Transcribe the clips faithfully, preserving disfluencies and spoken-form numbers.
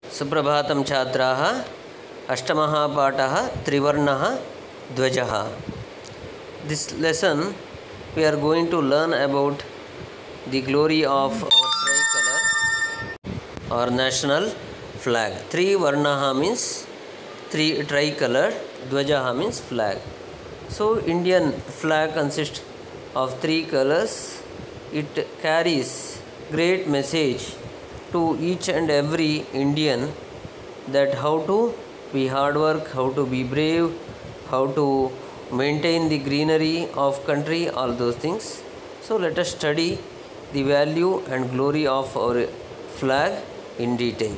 सुप्रभातं छात्राः। अष्टमः पाठः त्रिवर्णः ध्वजः. This lesson we are going to learn about the glory of our tricolor or national flag. Trivarnaha means three tricolor, Dvajaha means flag. So Indian flag consists of three colors. It carries great message to each and every Indian that how to be hard work, how to be brave, how to maintain the greenery of country, all those things. So let us study the value and glory of our flag in detail.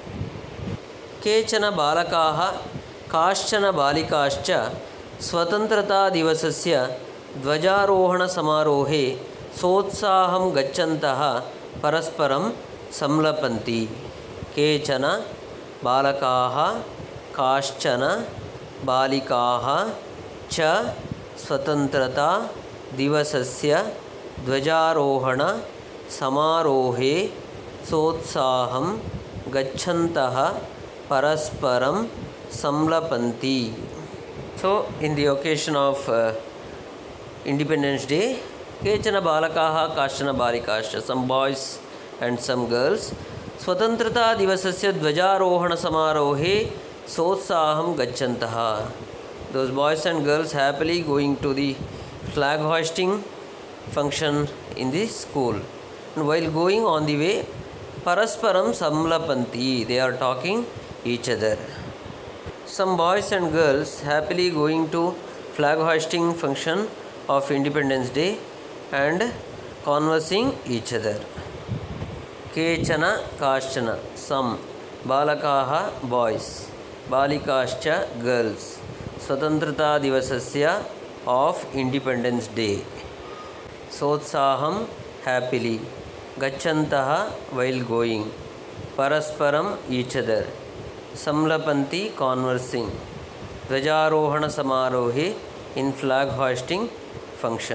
केचन बालकाः काश्चन बालिकाश्च स्वतन्त्रता दिवसस्य ध्वजारोहणसमारोहे सोत्साहं गच्छन्तः परस्परं संलपन्ति. केचन बालकाः काश्चन बालिकाः च स्वतन्त्रता दिवसस्य ध्वजारोहण समारोहे सोत्साहं गच्छन्तः परस्परं संलपन्ति. So in the occasion of uh, Independence Day, केचन बालकाः काश्चन बालिकाश्च, some boys and some girls, स्वतंत्रता दिवसस्य ध्वजारोहण समारोहे सोत्साहं गच्छन्तः. Those boys and girls happily going to the flag hoisting function in the school, and while going on the way parasparam samlapanti, they are talking each other. Some boys and girls happily going to flag hoisting function of Independence Day and conversing each other. Kechana kaschana, some balakaha boys, balikascha girls, swatantrata divasasya of Independence Day. Sotsaham happily, gachantaha while going, parasparam each other, samlapanti conversing, dvajarohana samarohe in flag hoisting function.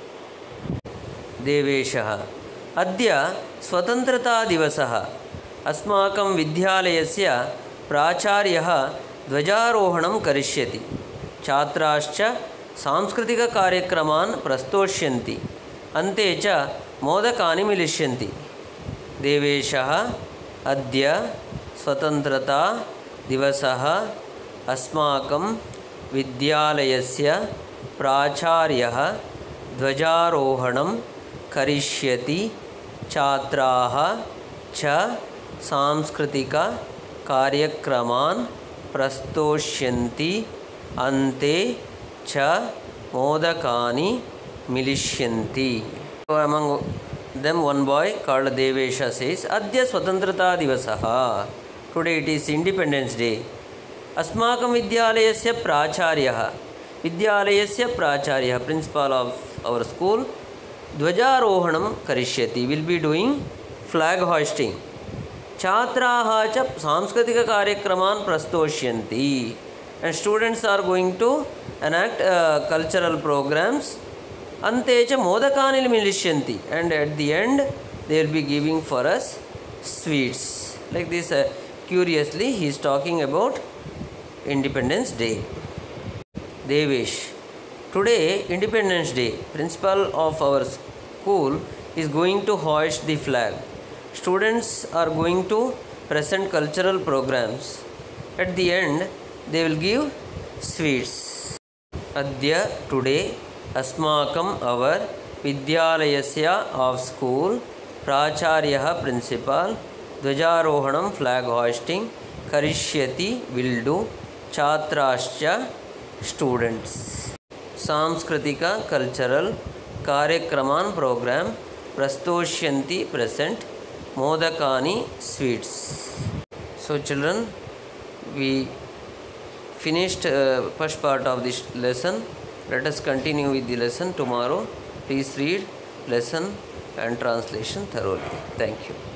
देवेशः अद्य स्वतन्त्रता दिवसः. अस्माकं विद्यालयस्य प्राचार्यः ध्वजारोहणं करिष्यति. छात्राश्च सांस्कृतिककार्यक्रमान् प्रस्तोष्यन्ति. अन्ते च मोदकानि मिलिष्यन्ति. देवेशः अद्य स्वतन्त्रता दिवसः. अस्माकं विद्यालयस्य प्राचार्यः ध्वजारोहणं करिष्यति. छात्राः च सांस्कृतिककार्यक्रमान् प्रस्तोष्यन्ति. अन्ते च मोदकानि मिलिष्यन्ति. So among them one boy called Devesha says, Adya Swatantrata Divasaha. Today it is Independence Day. Asmakam Vidyalayasya Pracharyah. Vidyalayasya Pracharyah, principal of our school, Dvajarohanam Karishyati, will be doing flag hoisting. Chatraha cha Sanskritika Karyakraman Prastoshyanti. And students are going to enact uh, cultural programs. Ante cha modakani milishyanti. And at the end, they will be giving for us sweets. Like this, uh, curiously, he is talking about Independence Day. Devesh. Today, Independence Day, principal of our school is going to hoist the flag. Students are going to present cultural programs. At the end, they will give sweets. Adya, today, Asmakam, our Vidyalayasya of school, Pracharyah, principal, Dvajarohanam, flag hoisting, Karishyati, will do, Chatrascha, students. Samskritika, cultural, Karyakraman, program, Prastoshyanti, present, Modakani, sweets. So children, we finished uh, first part of this lesson. Let us continue with the lesson tomorrow. Please read lesson and translation thoroughly. Thank you.